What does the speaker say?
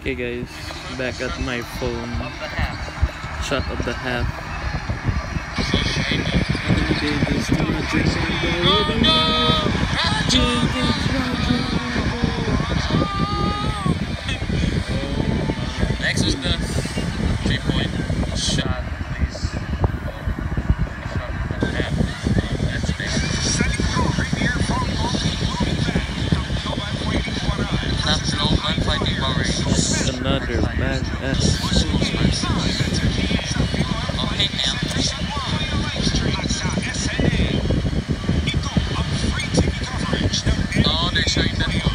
Okay guys, back at my phone. Shot of the half. Anthony Davis to Roger Next is the 3-point shot, please. Shot of the half. That's big. That's no gunfighting worry. That's another bad ass. Oh, hey, now. Oh, they're showing that.